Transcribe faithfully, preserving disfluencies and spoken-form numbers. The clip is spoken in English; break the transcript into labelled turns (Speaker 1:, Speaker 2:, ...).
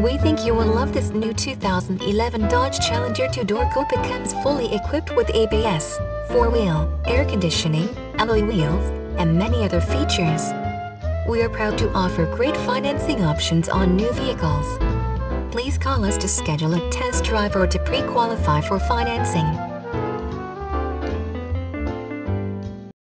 Speaker 1: We think you will love this new two thousand eleven Dodge Challenger two-door coupe. It comes fully equipped with A B S, four-wheel, air conditioning, alloy wheels, and many other features. We are proud to offer great financing options on new vehicles. Please call us to schedule a test drive or to pre-qualify for financing.